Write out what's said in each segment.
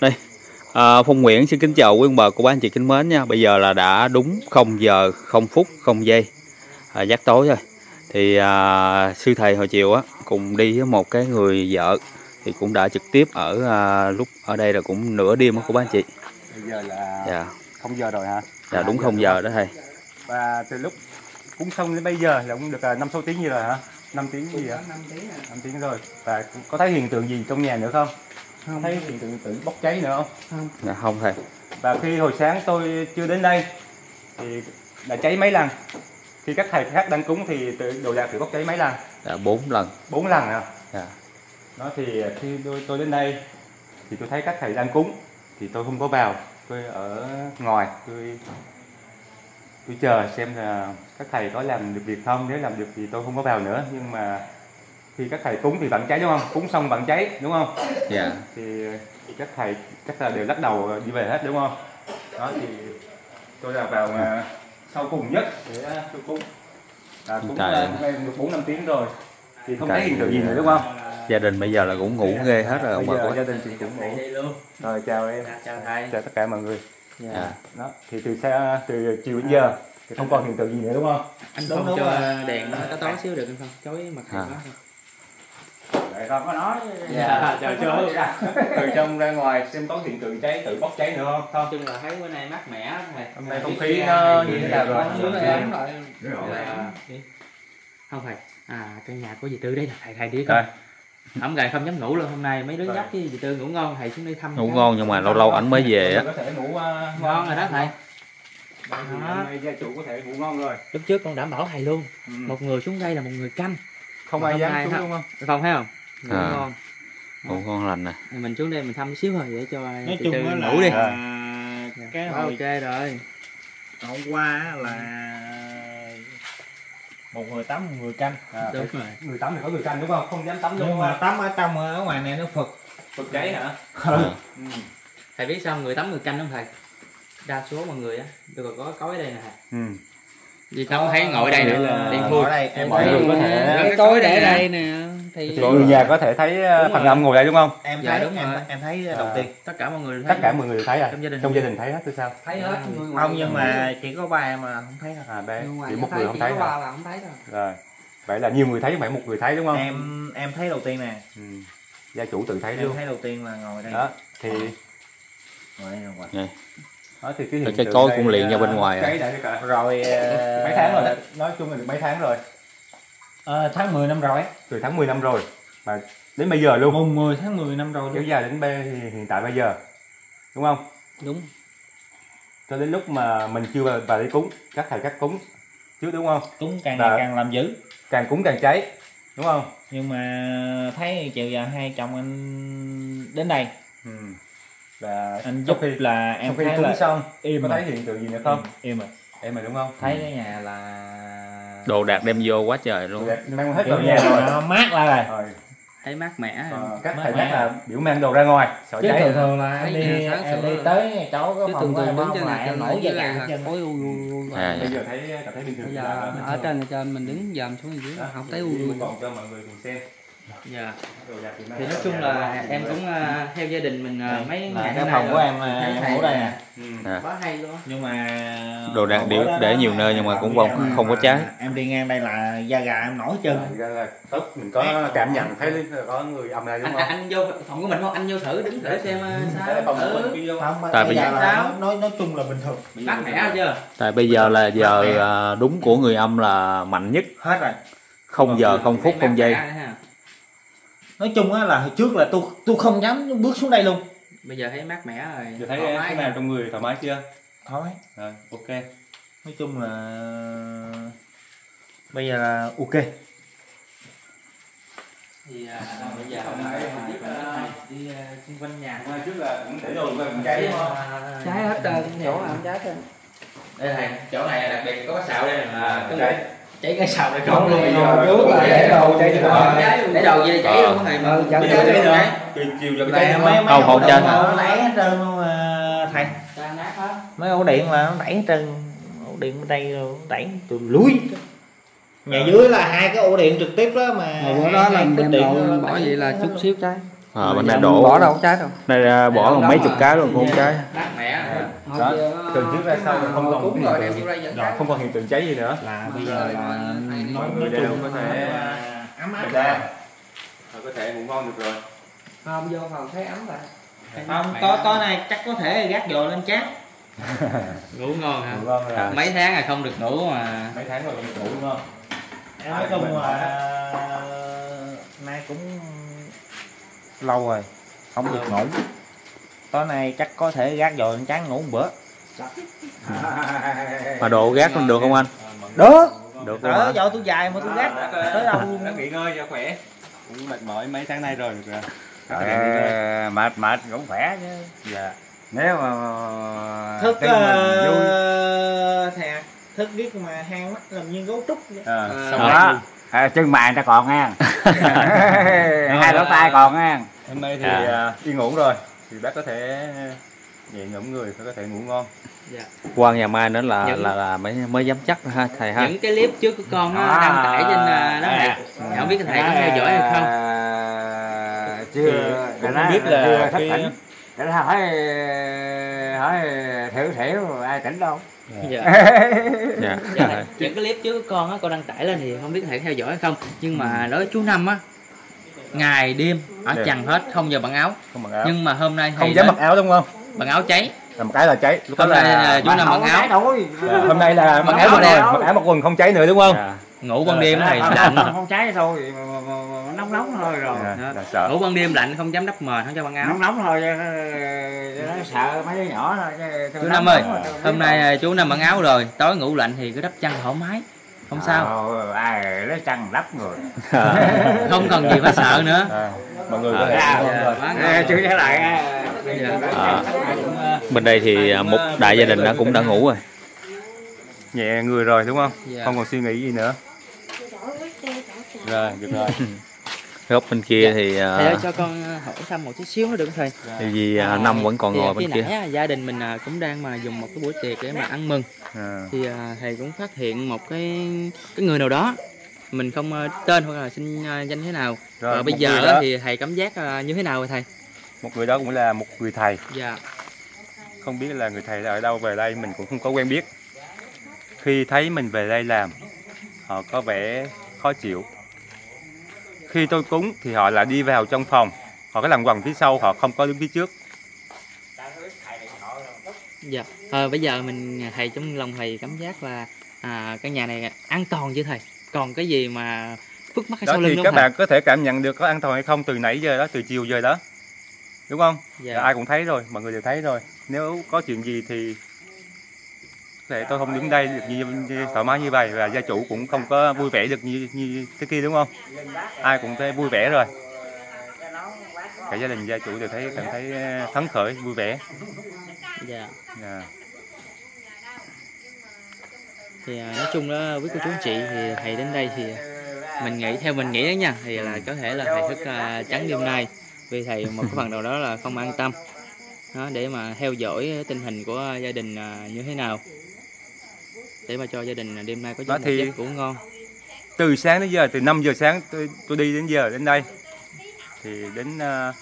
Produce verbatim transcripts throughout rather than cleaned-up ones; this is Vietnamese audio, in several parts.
Đây, à, Phong Nguyễn xin kính chào quý ông bà cô bác anh chị kính mến nha. Bây giờ là đã đúng không giờ không phút không giây à, giáp tối rồi. Thì à, sư thầy hồi chiều á cùng đi với một cái người vợ thì cũng đã trực tiếp ở à, lúc ở đây là cũng nửa đêm á cô bác anh chị. Bây giờ là Dạ. không giờ rồi hả? Dạ đúng không giờ đó thầy. Và từ lúc cúng xong đến bây giờ là cũng được năm sáu tiếng gì rồi hả? năm tiếng gì hả? năm tiếng rồi. Và có thấy hiện tượng gì trong nhà nữa không? Không thấy hiện tượng tự bốc cháy nữa không? Không. Dạ không thầy. Và khi hồi sáng tôi chưa đến đây thì đã cháy mấy lần. Khi các thầy khác đang cúng thì tự đồ đạc tự bốc cháy mấy lần? Dạ bốn lần. Bốn lần à? Dạ. Đó thì khi tôi, tôi đến đây thì tôi thấy các thầy đang cúng thì tôi không có vào, tôi ở ngoài tôi tôi chờ xem là các thầy có làm được việc không, nếu làm được thì tôi không có vào nữa. Nhưng mà khi các thầy cúng thì vẫn cháy đúng không? Cúng xong vẫn cháy đúng không? Dạ. Thì, thì các thầy chắc là đều lắc đầu đi về hết đúng không? Đó thì tôi là vào uh, sau cùng nhất để tôi cúng. À, cúng uh, được bốn năm tiếng rồi thì không thấy hiện tượng gì nữa đúng không? Gia đình bây giờ là cũng ngủ ghê hết rồi ông bà cô. Gia đình thì cũng ngủ. Rồi chào em. Chào thầy. Chào tất cả mọi người. Dạ. Đó thì từ xa từ chiều đến giờ thì không còn hiện tượng gì nữa đúng không? Anh đúng, không cho đèn nó có tối xíu được không? Chói mặt thầy quá không? Vậy không có nói. Dạ, chào chú. Từ trong ra ngoài xem có hiện tượng cháy tự bốc cháy nữa không? Không. Chung là thấy bữa nay mát mẻ thầy. Hôm nay không khí nó như thế nào rồi? Không thầy. À căn nhà của dì Tư đây là thầy thầy đi coi. Ổng gầy không dám ngủ luôn, hôm nay mấy đứa dắt với dì Tư ngủ ngon, thầy xuống đây thăm. Ngủ ngon nhưng mà lâu lâu ảnh mới về á. Có thể ngủ ngon rồi đó thầy. Hôm nay gia chủ có thể ngủ ngon rồi. Lúc trước con đảm bảo thầy luôn. Ừ. Một người xuống đây là một người canh. Không ai dám xuống đúng không? Không thấy không? Ngủ À. ngon. Ngủ ngon lành nè. Mình xuống đây mình thăm xíu rồi để cho nói dì chung Tư là ngủ đi. à, cái hồi ok rồi. hôm qua là một người tắm một người canh. À, đúng rồi. Người tắm thì có người canh đúng không? Không dám tắm đúng Nhưng không? mà tắm ở trong ở ngoài này nó phật. Phật cháy hả? À. Ừ. Thầy biết sao người tắm người canh không thầy? Đa số mọi người á, tôi còn có cối đây nè thầy. Ừ. Vì không thấy ngồi đây nữa, đen thui. Ở đây em Mọi thấy người có thể cái cối để đây nè. Thì người nhà có thể thấy phần âm ngồi đây đúng không? em dạ, thấy đúng em, rồi. em thấy đầu À. tiên tất cả mọi người thấy. Tất cả mọi người thấy à? Trong gia đình. Trong gia đình thấy hết hay sao? Thấy hết. không, nhưng mà chỉ có ba em mà không thấy thôi. À bé, Người chỉ một thấy, người không chỉ thấy có hả? ba là không thấy thôi. Rồi. Vậy là nhiều người thấy, không phải một người thấy đúng không? em em thấy đầu tiên nè. Ừ. Gia chủ tự thấy Em luôn. thấy đầu tiên là ngồi đây. Đó thì Ngồi đây rồi. Này. đó thì cái hiện Cái tượng cối này, cũng liền ra bên uh, ngoài cháy à. đã được cả Rồi uh, mấy tháng rồi đó. Nói chung là được mấy tháng rồi. uh, tháng mười năm rồi. Từ tháng mười năm rồi mà đến bây giờ luôn. Mùng mười tháng mười năm rồi Kéo luôn. dài đến bây thì hiện tại bây giờ. Đúng không? Đúng. Cho đến lúc mà mình chưa vào, vào đi cúng, các thầy các cúng trước đúng không? Cúng càng Và- ngày càng làm dữ. Càng cúng càng cháy. Đúng không? Nhưng mà thấy chiều giờ hai chồng anh đến đây Ừ. Và anh sau giúp khi là em sau khi thấy cúng là xong im có mà. thấy hiện tượng gì nữa không? Im rồi. Em mà đúng không? Thấy cái nhà là Đồ đạc đem vô quá trời luôn. Mang hết kiểu vào nhà nhà rồi. nó mát ra rồi. Rồi. Thấy mát mẻ. Ờ, các Mát thầy mẻ. chắc là biểu mang đồ ra ngoài sợ Chứ cháy. thường thường là em Thấy đi nhà sáng em sủa đi rồi. tới chỗ cái Chứ phòng thường của thường em đứng không trên là này em nổi da gà hết trơn. khối u u u. À, Bây giờ thấy cảm thấy bình thường. Bây giờ ở trên ở trên mình đứng dòm xuống dưới Đó, không thấy u thì u. còn cho mọi người cùng xem. Dạ. Đồ đạc mang Thì nói vào chung nhà là rồi. em cũng uh, theo gia đình mình uh, mấy Là ngày cái hôm phòng nay của rồi. em là Thấy em thầy ngủ đây nè. Ừ. À. quá hay luôn. Nhưng mà Đồ đạc để, để nhiều nơi nhưng mà cũng không không có cháy. em đi ngang đây là da gà em nổi chân. Thật ra là tốt mình có cảm nhận thấy có người âm này đúng Anh, không? anh vô phòng của mình không? Anh vô thử đứng thử xem uh, sao. Thế là phòng của Ừ. mình kia vô. Không, Tại bây bây giờ giờ- là nói, nói nói chung là bình thường. Mát mẻ chưa? Tại bây giờ là giờ à, đúng của người âm là mạnh nhất. Hết rồi. Không giờ không phút không giây. Nói chung á là hồi trước là tôi tôi không dám bước xuống đây luôn. Bây giờ thấy mát mẻ rồi. Giờ thấy thoải thế mái. nào trong người thoải mái chưa? Thôi. Rồi, ok. Nói chung là bây giờ là ok. Thì à, bây giờ Hôm nay không biết, à, đi à, xung quanh nhà. Hôm nay trước là cũng để đồ về cũng cháy đúng không? Cháy hết trơn, chỗ nào cũng cháy hết. Đây thầy, chỗ này đặc biệt có cái sào đây là cái Cháy. cháy cái sào này trộn luôn. Trước là để đồ cháy cho nó. Để đồ gì cháy luôn thầy mà. Cháy cháy rồi. Chiều chiều là cháy Mấy không? mấy Không, ổ không điện cháy. mà nó đẩy hết trơn luôn à, thầy. Tan nát hết. Mấy ổ điện là nó đẩy hết trơn. Ổ điện bên đây rồi nó đẩy từ lúi. Nhà dưới là hai cái ổ điện trực tiếp đó mà. Bữa đó hai là cái đem điện đồ nó bỏ đẩy vậy là hết chút luôn. xíu cháy. À, bên này đổ bỏ đâu trái đâu. đây bỏ còn mấy chục cái luôn, không trái. Bác mẹ Đó, từ trước ra sau không còn cúng hiện rồi đem tượng, vô đây dẫn rồi, không còn hiện tượng cháy gì nữa. Là bây giờ là nói Người đều chung có thể ấm áp bình an, rồi có thể ngủ ngon được rồi. không vô phòng thấy ấm vậy. không tối tối nay chắc có thể gác dồ lên chán. Ngủ ngon hả? Ngủ ngon rồi. À. Mấy tháng rồi không được ngủ mà. Mấy tháng rồi không được ngủ đúng không? Em nói chung là nay cũng lâu rồi không được ngủ, tối nay chắc có thể gác dồ lên chán ngủ một bữa. Mà độ gác còn được không anh? Được Được luôn ở hả? dạo tôi dài mà tôi gác tới đâu luôn. Đã nghỉ ngơi cho khỏe. Cũng mệt mỏi mấy tháng nay rồi được rồi. À, mệt mệt cũng khỏe chứ. Dạ. Nếu mà Thức tin mình vui uh, thè thức biết mà hang mắt làm như gấu trúc vậy. À, À. xong đó, à, chân mày ta còn nha. Hai lỗ tai còn nha. hôm nay thì À. à, đi ngủ rồi thì bác có thể nhẹ nhõm người, có thể ngủ ngon. Dạ. Qua ngày mai nữa là Những- là là mới mới dám chắc ha thầy ha. Những cái clip trước của con nó À. đăng tải trên à, đó này. Không biết thầy có theo dõi hay không? À, chưa, Cũng cái không đó biết chưa là thức cái tỉnh. Cái đó hỏi hỏi thiểu thiểu ai tỉnh đâu. Dạ. Dạ. Dạ, thầy, những cái clip trước của con á con đăng tải lên thì không biết thầy theo dõi hay không, nhưng mà đối với chú Năm á, ngày đêm ở Dạ. chằn hết, không giờ bằng áo. Không mặc áo. Nhưng mà hôm nay thầy Không dám nói mặc áo đúng không? bằng áo cháy. Là một cái là cháy. Lúc đó Hôm nay là là chú Năm mặc áo. Đổi. Dạ, hôm nay là mặc Mặc áo áo mặc nè. quần, mặc áo mặc quần không cháy nữa đúng không? Dạ. Ngủ ban đêm thầy Không, lạnh. không, không cháy thôi, mà, mà, mà, mà nóng nóng thôi rồi. Dạ, Đó. là sợ. Ngủ ban đêm lạnh không dám đắp mền, không cho bằng áo. Nóng nóng thôi, cho nó sợ mấy đứa nhỏ thôi. chứ tôi Chú nóng Năm ơi, nóng rồi, tôi hôm biết nay rồi. à, chú Năm mặc áo rồi, tối ngủ lạnh thì cứ đắp chăn thoải mái, không sao, Ờ, ai lấy chăn đắp người. không cần gì phải sợ nữa. À, mọi người có À. thể Dạ, ngủ ngon dạ, rồi. quá ngon. À, chưa trở lại. À. Bên đây thì một đại gia đình đã cũng đã ngủ rồi. Nhẹ người rồi đúng không? Dạ. Không còn suy nghĩ gì nữa. Rồi, được rồi. Góc bên kia thì Thầy ơi, uh, cho con à, hỏi thăm một chút xíu nữa được không thầy? thì vì à, Năm vẫn còn Thì ngồi khi bên kia. nãy á, gia đình mình à, cũng đang mà dùng một cái buổi tiệc để mà ăn mừng, À. thì à, thầy cũng phát hiện một cái cái người nào đó, mình không à, tên hoặc là xin à, danh thế nào. Rồi, Và bây một giờ người á, đó- thì thầy cảm giác à, như thế nào rồi thầy? một người đó cũng là một người thầy. Dạ. Không biết là người thầy là ở đâu về đây mình cũng không có quen biết. Khi thấy mình về đây làm, họ có vẻ khó chịu. Khi tôi cúng thì họ lại đi vào trong phòng, họ có làm quần phía sau, họ không có đứng phía trước. Dạ. Ờ, bây giờ mình thầy trong lòng thầy cảm giác là à, căn nhà này an toàn chưa thầy? Còn cái gì mà phức mắc hay Đó sau thì lưng không các thầy? bạn có thể cảm nhận được có an toàn hay không từ nãy giờ đó, từ chiều giờ đó. Đúng không? Dạ. Ai cũng thấy rồi, mọi người đều thấy rồi. Nếu có chuyện gì thì có thể tôi không đứng đây được như, như thoải mái như vậy, và gia chủ cũng không có vui vẻ được như như thế kia đúng không? Ai cũng thấy vui vẻ rồi. Cả gia đình gia chủ đều thấy cảm thấy phấn khởi, vui vẻ. Dạ. Dạ. Thì à, nói chung đó với cô chú anh chị thì thầy đến đây thì mình nghĩ theo mình nghĩ đó nha, thì là có thể là thầy thức à, trắng đêm nay vì thầy một cái phần nào đó là không an tâm đó, để mà theo dõi tình hình của gia đình à, như thế nào, để mà cho gia đình đêm nay có Đó giấc một thì- giấc ngủ ngon. Từ sáng đến giờ, từ năm giờ sáng tôi tôi đi đến giờ đến đây thì đến uh,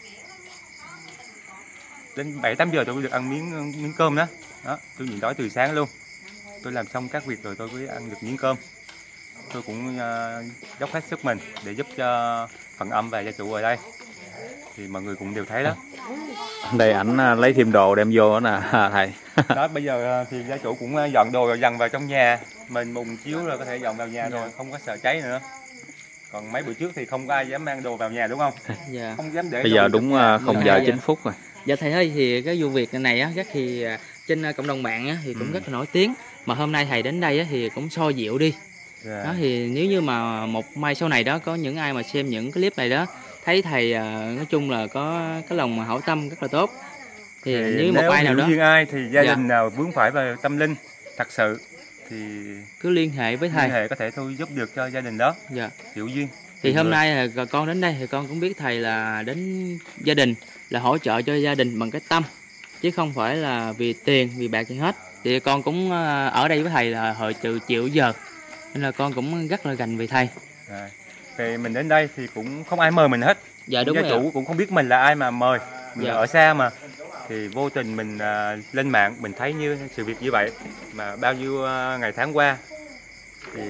đến bảy tám giờ tôi mới được ăn miếng miếng cơm đó. Đó, tôi nhịn đói từ sáng luôn. Tôi làm xong các việc rồi tôi mới ăn được miếng cơm. Tôi cũng uh, dốc hết sức mình để giúp cho phần âm và gia chủ ở đây. Thì mọi người cũng đều thấy đó. Đây ảnh à, lấy thêm đồ đem vô đó nè thầy. Đó, bây giờ thì gia chủ cũng dọn đồ rồi dần vào trong nhà. Mình mùng chiếu rồi có thể dọn vào nhà rồi, không có sợ cháy nữa. Còn mấy bữa trước thì không có ai dám mang đồ vào nhà đúng không? Dạ. Không dám để Bây đồ giờ trong đúng nhà. à, không Dạ, giờ dạ. chín phút rồi. Dạ thầy ơi, thì cái vụ việc này á rất thì à, trên à, cộng đồng mạng á, thì cũng Ừ. rất là nổi tiếng, mà hôm nay thầy đến đây á, thì cũng soi dịu đi. Dạ. Đó thì nếu như mà một mai sau này đó có những ai mà xem những clip này đó thấy thầy à, nói chung là có cái lòng hảo tâm rất là tốt, thì, Thì nếu một ai nào hiểu đó duyên ai thì gia Dạ. đình nào vướng phải về tâm linh thật sự thì cứ liên hệ với liên thầy. hệ có thể thôi giúp được cho gia đình đó Dạ. hiểu duyên. Thì hôm người- nay là con đến đây thì con cũng biết thầy là đến gia đình là hỗ trợ cho gia đình bằng cái tâm, chứ không phải là vì tiền vì bạc gì hết. Thì con cũng à, ở đây với thầy là hồi từ chiều giờ, nên là con cũng rất là gành về thầy. À, thì mình đến đây thì cũng không ai mời mình hết, Dạ đúng gia rồi chủ ạ. cũng không biết mình là ai mà mời, mình Dạ. ở xa mà, thì vô tình mình à, lên mạng mình thấy như sự việc như vậy, mà bao nhiêu à, ngày tháng qua thì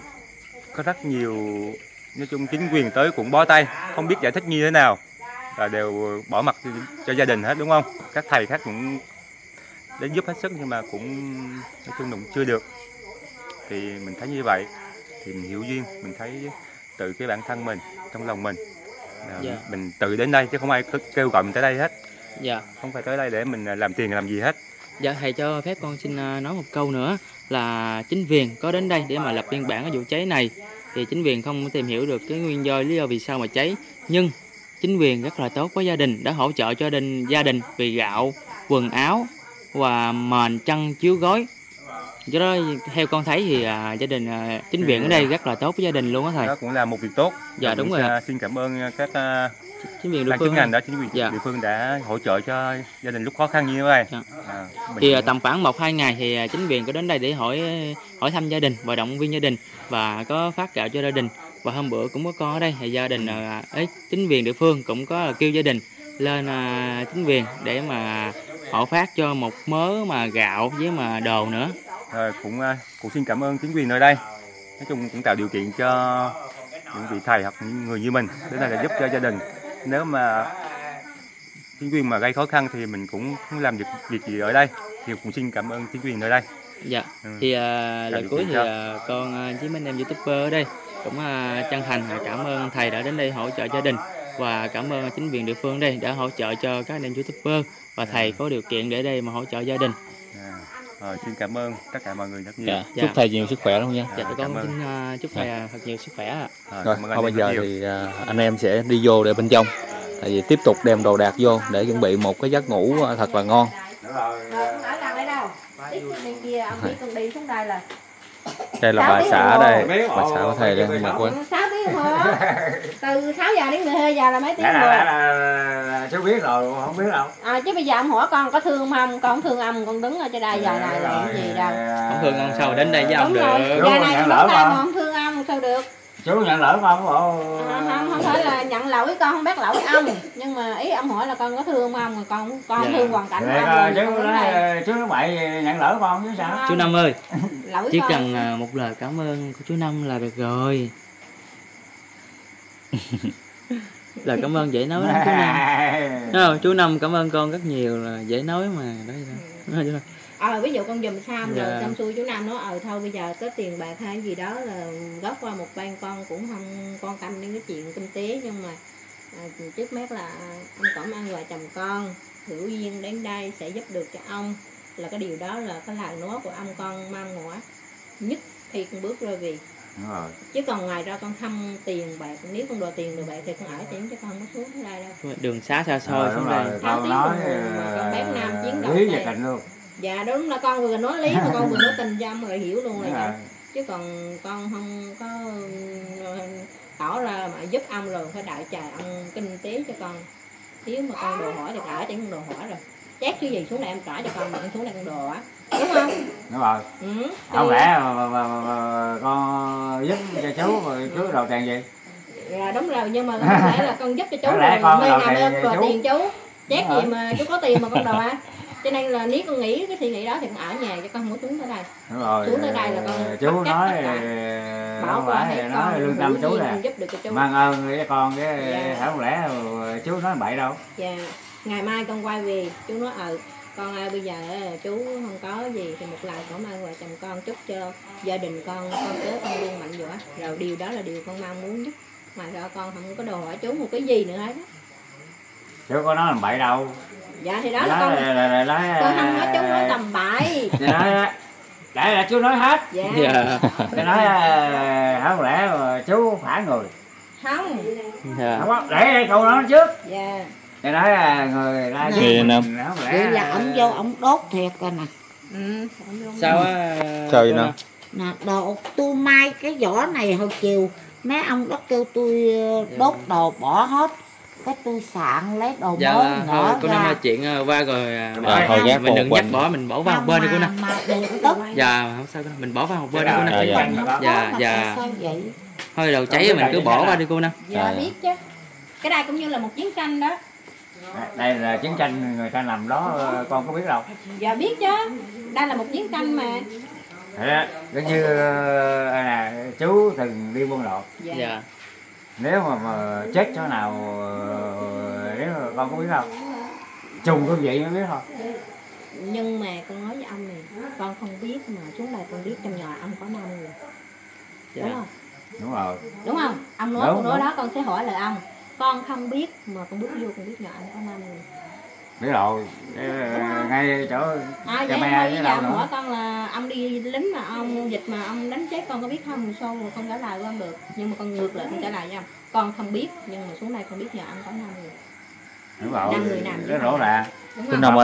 có rất nhiều, nói chung chính quyền tới cũng bó tay, không biết giải thích như thế nào, và đều bỏ mặc cho, cho gia đình hết, đúng không? Các thầy khác cũng đến giúp hết sức nhưng mà cũng nói chung cũng chưa được. Thì mình thấy như vậy thì mình hiểu duyên, mình thấy tự cái bản thân mình, trong lòng mình, là Dạ. mình tự đến đây chứ không ai kêu gọi mình tới đây hết, Dạ. không phải tới đây để mình làm tiền làm gì hết. Dạ thầy cho phép con xin à, nói một câu nữa là chính quyền có đến đây để mà lập biên bản cái vụ cháy này, thì chính quyền không tìm hiểu được cái nguyên do lý do vì sao mà cháy, nhưng chính quyền rất là tốt với gia đình, đã hỗ trợ cho gia đình gia đình vì gạo, quần áo và mền chăn chiếu gối. Do đó theo con thấy thì à, gia đình à, chính quyền ở đây rất là tốt với gia đình luôn á thầy. Đó cũng là một việc tốt. Dạ, Mình đúng cũng rồi xin- ạ. Xin cảm ơn các uh, Chính quyền địa ban chức phương ngành đó, chính quyền Dạ. địa phương đã hỗ trợ cho gia đình lúc khó khăn như thế này. Dạ. À, mình Thì à, cũng- tầm khoảng một hai ngày thì à, chính quyền có đến đây để hỏi hỏi thăm gia đình và động viên gia đình, và có phát gạo cho gia đình. Và hôm bữa cũng có con ở đây thì gia đình à, ấy chính quyền địa phương cũng có là kêu gia đình lên à, chính quyền để mà họ phát cho một mớ mà gạo với mà đồ nữa. Rồi cũng uh, cũng xin cảm ơn chính quyền nơi đây, nói chung cũng tạo điều kiện cho những vị thầy hoặc những người như mình đến đây để giúp cho gia đình. Nếu mà chính quyền mà gây khó khăn thì mình cũng không làm được việc gì ở đây, thì cũng xin cảm ơn chính quyền nơi đây. Dạ. Ừ. Thì à, lời điều cuối kiện thì cho. à, con à, với mấy anh em youtuber ở đây cũng à, chân thành à, cảm ơn thầy đã đến đây hỗ trợ gia đình, và cảm ơn chính quyền địa phương ở đây đã hỗ trợ cho các anh em youtuber, và thầy có điều kiện để đây mà hỗ trợ gia đình. À, rồi, xin cảm ơn tất cả mọi người rất nhiều. Dạ. Dạ. Chúc thầy nhiều sức khỏe luôn nha. Dạ, À, tụi cảm con ơn. xin à, chúc thầy à, thật nhiều sức khỏe ạ. Rồi, Rồi, cảm ơn thôi anh bây em giờ rất nhiều. thì à, anh em sẽ đi vô để bên trong, tại vì tiếp tục đem đồ đạc vô để chuẩn bị một cái giấc ngủ à, thật là ngon. Rồi không ở gần đây đâu. Ít bên kia ông biết con đi xuống đây là Đây là Sáu bà tiếng xã đồng hồ. đây, bà xã của thầy đây, mặc quên. sáu tiếng đồng hồ đó. Từ sáu giờ đến mười hai giờ là mấy tiếng Đã rồi. là, là, là chú biết rồi, không biết đâu. À, chứ bây giờ ông hỏi con có thương không? Con không thương ông, con đứng ở trên đây giờ này làm cái gì đâu. Không thương ông sao đến đây với ông Đúng rồi, được. giờ này nhận con lỡ đứng đây mà. mà không thương ông sao được. Chú nhận lỗi không? Bộ... À, không, không phải là nhận lỗi con, không bác lỗi ông. Nhưng mà ý ông hỏi là con có thương không, mà con con không Dạ. thương hoàn cảnh của Vậy ông. coi, rồi chú con đứng nói đây. chú nói bậy nhận lỗi con chứ sao? Chú Năm ơi, Lỗi chỉ con. cần à, một lời cảm ơn của chú Năm là được rồi. Lời cảm ơn dễ nói lắm chú Năm. Thấy không? Chú Năm cảm ơn con rất nhiều, là dễ nói mà. Đó, đó. Đó. Ờ ví dụ con giùm Sam rồi Dạ. xong xuôi chú Nam nói ờ thôi bây giờ có tiền bạc hay gì đó là góp qua một bên, con cũng không quan tâm đến cái chuyện kinh tế, nhưng mà à, trước mắt là ông cảm ơn vợ chồng con hữu duyên đến đây sẽ giúp được cho ông, là cái điều đó là cái lời nói của ông con mong mỏi nhất khi con bước ra về. Đúng rồi. Chứ còn ngoài ra con thăm tiền bạc, nếu con đòi tiền đồ bạc thì con ở chỉ chứ con không có xuống tới đây đâu. Đường xá xa xôi Rồi, xuống đúng đây. rồi. Sáu Con tiếng nói đồng hồ mà con bác Nam chiến đấu lý và đây. tình luôn. Dạ đúng là con vừa nói lý mà con vừa nói tình cho ông rồi hiểu luôn Đúng rồi. rồi. Chứ còn con không có tỏ ra mà giúp ông rồi phải đợi chờ ông kinh tế cho con. Nếu mà con đồ hỏi thì trả cho con đồ hỏi rồi, chát cái gì xuống đây em trả cho con, mà con xuống đây con đồ á, đúng không? Đúng rồi. Ừ. Không Thì- lẽ mà, mà, mà, mà, mà con giúp cho chú rồi chú đầu tiền gì? Dạ đúng rồi, nhưng mà không lẽ là con giúp cho chú Không rồi lẽ con nơi đòi nào tiền ơn đòi chú? tiền chú, chát Đúng gì rồi. mà chú có tiền mà con đòi á. Cho nên là nếu con nghĩ cái suy nghĩ đó thì con ở nhà chứ con không có xuống tới đây. Đúng rồi. Xuống tới đây là con chú bất chấp nói tất cả. bảo Bảo qua phải hết nói con lương tâm hữu chú duyên nè. giúp được cho chú. Mang ơn với con cái Dạ. không lẽ chú nói bậy đâu. Dạ, ngày mai con quay về chú nói ờ con ơi bây giờ á, chú không có gì thì một lời cảm ơn vợ chồng con, chúc cho gia đình con con kế con luôn mạnh giỏi, rồi điều đó là điều con mong muốn nhất. Ngoài ra con không có đồ hỏi chú một cái gì nữa hết á. Chú có nói làm bậy đâu. Dạ thì đó là Nói con là, là, là, nói, con không nói chú nói tầm bậy. Thì nói để là chú nói hết. Dạ. Dạ. Thì nói ờ, không lẽ mà chú phản người. Không. Dạ. Không có, để câu nói trước. Dạ. Thì nói là người la Thì giúp Nam. mình không lẽ. Vậy là ông vô ông đốt thiệt rồi nè. Ừ. Sao á? Sao vậy cô nào? Năm? Nè, đồ tôi mai cái vỏ này hồi chiều mấy ông đó kêu tôi ờ, đốt đồ bỏ hết, cái tôi sạn lấy đồ Dạ mới là thôi nữa cô Năm ra. nói chuyện ờ, qua rồi à, À, thôi gác mình một đừng bên. dắt bỏ, mình bỏ vào một Không bên đi cô mà, Năm. mà điện tức. Dạ không sao cô Năm, mình bỏ vào một bên đi Dạ, cô Năm. dạ, dạ. Nó có Dạ, mà dạ. tại sao vậy? Thôi đầu cháy mình cứ bỏ qua đi cô Năm. Dạ À. biết chứ. Cái đây cũng như là một chiến tranh đó. Đây là chiến tranh người ta nằm đó, con có biết đâu. Dạ biết chứ, đây là một chiến tranh mà. Đó, giống như à, chú từng đi buôn lậu. Dạ. Dạ. Nếu mà, mà chết chỗ nào, nếu mà con có biết không? Chung cái vậy mới biết thôi. Nhưng mà con nói với ông này, con không biết mà xuống đây con biết trong nhà ông có năm người. Dạ. Đúng không? Đúng rồi. Đúng không? Ông nói Đúng, con nói đúng. đó con sẽ hỏi lại ông. Con không biết mà con bước vô con biết nhà ông có năm người. Biết rồi, ngay chỗ À vậy thôi bây giờ hỏi con là ông đi lính mà ông dịch mà ông đánh chết con có biết không? Sao mà con trả lời của ông được. Nhưng mà con ngược lại con trả lời với ông. Con không biết nhưng mà xuống đây con biết nhà ông có năm người. Đúng rồi, năm người làm cái rõ ràng. Đúng Chú không? Năm ơi.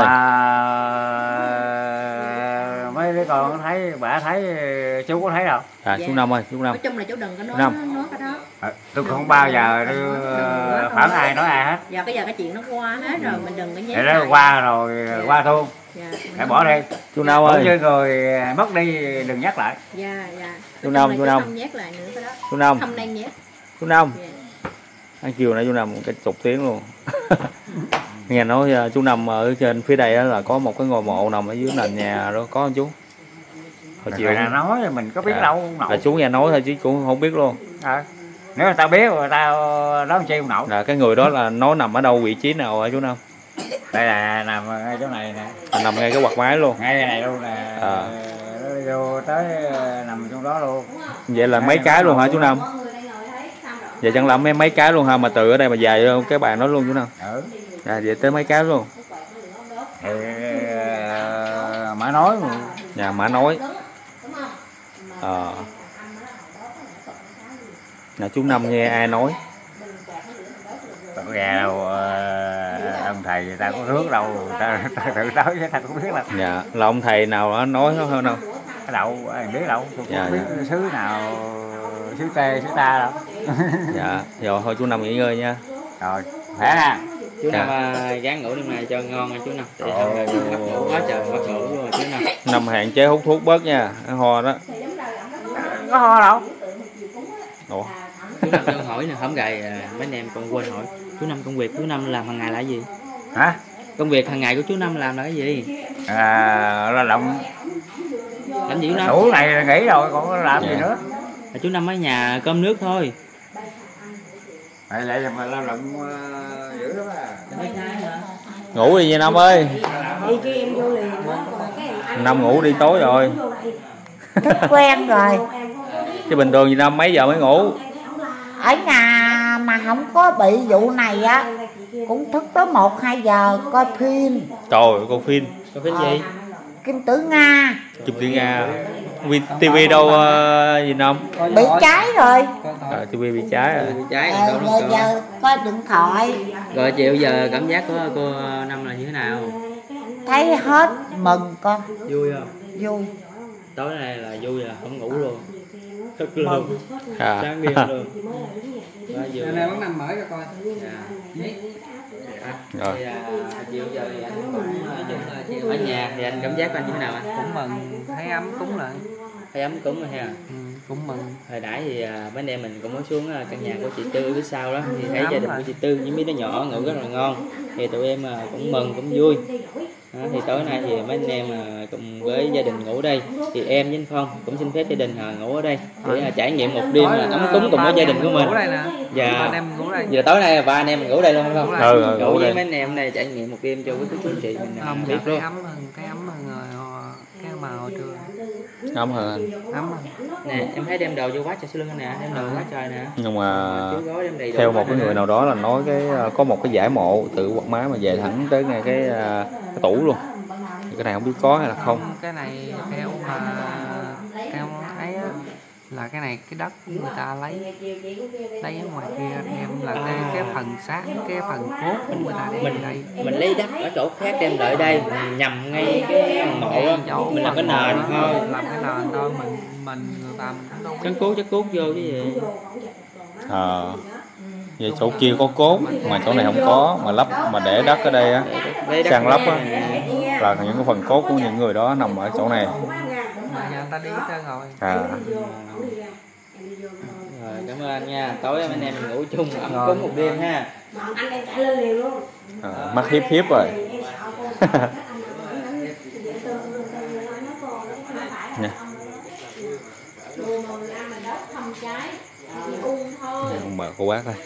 Mà mấy đứa con thấy, bà thấy, chú có thấy đâu. À, Dạ. chú Năm ơi, chú Năm. Nói chung là chú đừng có nói Năm. nói cái đó. À, tôi không bao giờ tôi phản ai nói ai hết. Giờ bây giờ cái chuyện nó qua hết rồi mình đừng có nhớ. Để nó qua rồi qua thôi. Dạ. Hãy bỏ đi. Chú Năm Cũng ơi. như người mất đi đừng nhắc lại. Dạ dạ. Chú Năm, chú Năm. Không nhét lại nữa cái đó. Chú Năm. Không nên nhét. Chú Năm. Dạ. Ăn chiều nãy chú Năm một cái chục tiếng luôn. Nghe nói uh, chú Năm ở trên phía đây là có một cái ngôi mộ nằm ở dưới nền nhà đó, có không chú? Hồi chiều Người ta nói thì mình có biết à, đâu không nổi. là chú nghe nói thôi chứ cũng không biết luôn. À, nếu người ta biết người ta nói chi không nổi. Là cái người đó là nó nằm ở đâu, vị trí nào hả chú Năm? Đây là nằm ngay chỗ này nè. À, nằm ngay cái quạt máy luôn. Ngay cái này luôn nè. À. Nó vô tới nằm trong đó luôn. Vậy là mấy cái luôn hả chú Năm? Vậy chẳng lẽ mấy mấy cái luôn ha, mà từ ở đây mà dài cái bàn đó luôn chú Năm? Ừ. À, vậy tới mấy cái luôn. Thì mà nói mà. Nhà Mã nói. Ờ. Nhà chú Năm nghe ai nói? Tôi nghe đâu ông thầy người ta có rước đâu, người ta, ta tự nói với ta cũng biết là. Dạ, là ông thầy nào đó nói nó hơn đâu? Cái đậu ai biết đâu, tôi Dạ, không biết dạ. xứ nào, xứ tê xứ ta đâu. Dạ, rồi thôi chú Năm nghỉ ngơi nha. Rồi, khỏe ha. Chú Dạ. Năm uh, gán ngủ đêm nay cho ngon nha chú Năm. Để không là chú ngủ quá trời mất ngủ rồi chú Năm. Năm hạn chế hút thuốc bớt nha, cái ho đó. Có ho đâu. Ủa? Chú Năm con hỏi nè, hổng gầy mấy anh em con quên hỏi. Chú Năm công việc chú Năm làm hàng ngày là cái gì? Hả? Công việc hàng ngày của chú Năm làm là cái gì? À, lao động. Làm gì chú Năm? Đủ này là nghỉ rồi, còn có làm Dạ. gì nữa. À, chú Năm ở nhà cơm nước thôi. Vậy lại mà lao động uh, dữ lắm à. Ngủ đi nha Năm ơi. Năm ngủ đi tối rồi. Thức quen rồi. Chứ bình thường gì Năm mấy giờ mới ngủ? Ở nhà mà không có bị vụ này á cũng thức tới một hai giờ coi phim. Trời ơi, coi phim. Coi phim gì? Kim Tử Nga Chụp tiếng Nga. tivi đâu uh, gì Năm? bị cháy rồi. À, tivi bị cháy rồi. Bị cháy Ờ, rồi đâu giờ, nó giờ coi điện thoại Rồi chiều giờ cảm giác của cô Năm là như thế nào? thấy hết mừng con. Vui không? Vui. Tối nay là vui à, không ngủ luôn. Thức luôn. À. Sáng đêm luôn. Quá vui. Này bắt năm mở cho coi. Rồi. Thì, à, chiều giờ thì anh cũng ở nhà thì anh cảm giác của anh như thế nào anh? Cũng mừng, thấy ấm cúng lại. Thấy ấm cúng rồi ha. Ừ, cũng mừng. Hồi nãy thì à, mấy anh em mình cũng mới xuống à, căn nhà của chị Tư phía sau đó thì thấy Ấm gia đình rồi. của chị Tư với mấy đứa nhỏ ngủ rất là ngon thì tụi em à, cũng mừng cũng vui. Đó, thì tối nay thì mấy anh em à, cùng với gia đình ngủ ở đây thì em với anh Phong cũng xin phép gia đình à, ngủ ở đây để à, trải nghiệm một đêm Tối, là ấm ờ, cúng cùng ba với gia anh đình em của mình. ngủ đây nè. Dạ. Ba anh em ngủ đây. Giờ tối nay ba anh em mình ngủ đây luôn không? Ngủ đây. Ừ, ừ, Ngủ ngủ với đây. mấy anh em này trải nghiệm một đêm cho quý cô chú anh chị mình à, Không, biết thấy luôn. ấm hơn, thấy ấm hơn rồi hồi- cái mà hồi trưa. Ấm hơn anh. Ấm hơn. Nè em thấy đem đồ vô quá trời sau lưng anh nè, đem đồ quá trời nè. Nhưng mà Chú gói đem đầy đủ theo hết một cái nè. người nào đó là nói cái uh, có một cái giải mộ từ quạt máy mà về thẳng tới ngay cái, uh, cái tủ luôn. Thì cái này không biết có hay là không. Cái này theo mà theo ấy á, là cái này cái đất người ta lấy lấy ở ngoài kia đem là cái cái phần xác, cái phần cốt của người ta đem Mình về đây. mình lấy đất ở chỗ khác đem lại đây mình nhằm ngay cái mộ á, Chỗ mình làm cái phần nền mộ đó, thôi. làm cái nền thôi, mình mình người ta mình cũng đâu biết. Cắn cốt chắc cốt vô chứ gì. Ờ. Vậy chỗ kia có cốt mà chỗ này không có, mà lắp mà để đất ở đây á, Lấy đất sang lắp ra á, nè. là những cái phần cốt của những người đó nằm ở chỗ này. Mà giờ người ta đi hết trơn rồi. À. Rồi, cảm ơn anh nha. Tối anh em mình ngủ chung ấm cúng một đêm ha. Anh đang chạy lên liền luôn. À, mắt hiếp hiếp rồi. Nha. Ông bà cô bác ơi.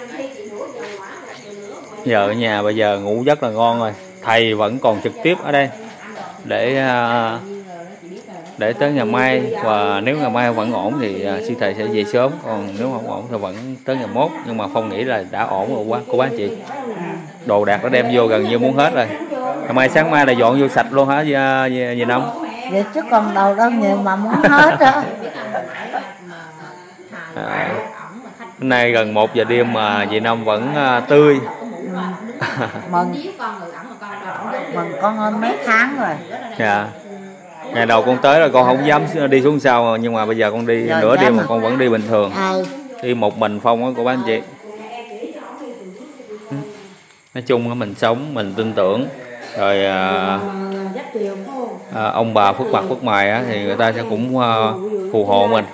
Giờ ở nhà bây giờ ngủ rất là ngon rồi. Thầy vẫn còn trực tiếp ở đây để để tới ngày mai, và nếu ngày mai vẫn ổn thì sư thầy sẽ về sớm, còn nếu không ổn thì vẫn tới ngày mốt. Nhưng mà Phong nghĩ là đã ổn rồi quá cô bác chị. Đồ đạc đã đem vô gần như muốn hết rồi. Ngày mai sáng mai là dọn vô sạch luôn hả về, về Năm? Vậy chứ còn đâu đâu nhiều mà muốn hết á. À, hôm nay gần một giờ đêm mà chị Năm vẫn uh, tươi. Mừng mừng con hơn mấy tháng rồi. Dạ. Ngày đầu con tới là con không dám đi xuống sau, nhưng mà bây giờ con đi rồi nửa đêm mà con vẫn đi bình thường. Ừ. Đi một mình Phong á cô bác anh chị. Nói chung là mình sống mình tin tưởng rồi à, à, ông bà phước mặt phước mày á, thì người ta sẽ cũng à, phù hộ mình.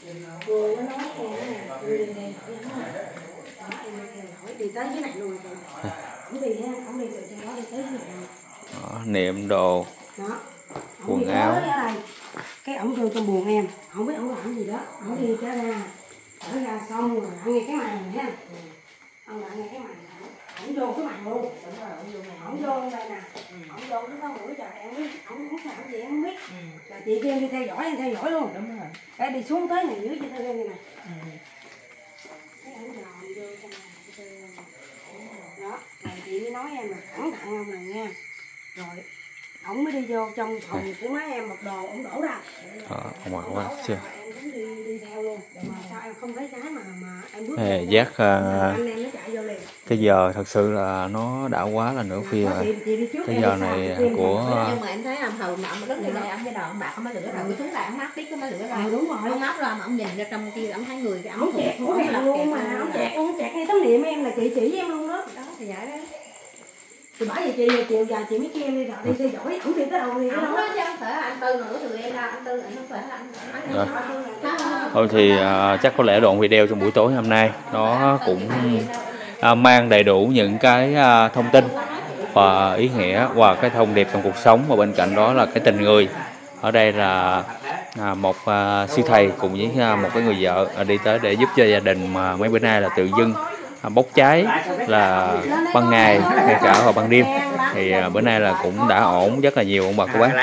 Đó, niệm đồ quần áo. Cái ổng rơi trong buồng em, không biết ổng làm gì đó, ổng đi ra ra, ở ra xong rồi ăn nghe cái màn này ha, ông lại nghe cái màn này, ổng vô cái màn luôn, ổng vô đây nè, ổng vô cái đó mũi trời em biết, ổng không làm gì em không biết, là chị kia em đi theo dõi em theo dõi luôn, đúng rồi, cái đi xuống tới này dưới chị theo em này nè, cái ổng dòm vô trong này, đó, rồi chị mới nói em là cẩn thận ông này nha, rồi ổng mới đi vô trong phòng của mấy em một đồ ổng đổ ra. Ờ, ngoài quá chưa. Em cũng đi đi theo luôn. Mà sao em không thấy cái mà mà em bước Hey, giác uh, anh em nó chạy vô liền. Cái giờ thật sự là nó đã quá là nửa khuya rồi. Cái giờ này của nhưng mà em thấy ông hầu nọ mà đứng đây ông cái đầu ông bạc ông mới lửa rồi xuống lại ông mát tiếp cái mới lửa rồi. Đúng rồi. Ông ngáp ra mà ông nhìn ra trong kia ông thấy người cái ông chẹt cũng là luôn mà ông chẹt ông chẹt ngay tấm niệm em là chị chỉ với em luôn đó. Đó thì vậy đó. Thì bởi vì chị chiều giờ chị mới kêu em đi rồi đi theo dõi ổng đi tới đâu đi tới đâu đó chứ không phải anh Tư nữa từ em ra anh Tư anh không phải là anh thôi thì uh, chắc có lẽ đoạn video trong buổi tối hôm nay nó cũng uh, mang đầy đủ những cái uh, thông tin và ý nghĩa và cái thông điệp trong cuộc sống, và bên cạnh đó là cái tình người. Ở đây là uh, một uh, sư thầy cùng với uh, một cái người vợ uh, đi tới để giúp cho gia đình mà mấy bữa nay là tự dưng bốc cháy là ban ngày ngay cả vào ban đêm, thì bữa nay là cũng đã ổn rất là nhiều ông bà cô bác.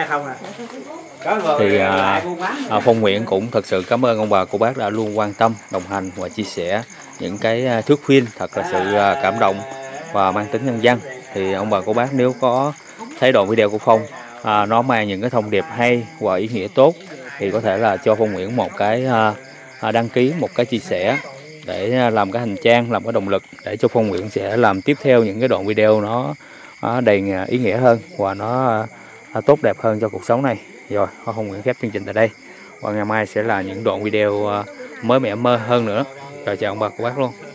Thì à, à, Phong Nguyễn cũng thật sự cảm ơn ông bà cô bác đã luôn quan tâm, đồng hành và chia sẻ những cái thước phim thật là sự cảm động và mang tính nhân dân. Thì ông bà cô bác nếu có thấy đoạn video của Phong à, nó mang những cái thông điệp hay và ý nghĩa tốt, thì có thể là cho Phong Nguyễn một cái à, đăng ký, một cái chia sẻ để làm cái hành trang, làm cái động lực để cho Phong Nguyễn sẽ làm tiếp theo những cái đoạn video nó, nó đầy ý nghĩa hơn và nó tốt đẹp hơn cho cuộc sống này. Rồi, Phong Nguyễn khép chương trình tại đây. Và ngày mai sẽ là những đoạn video mới mẻ mơ hơn nữa. Rồi chào ông bà cô bác luôn.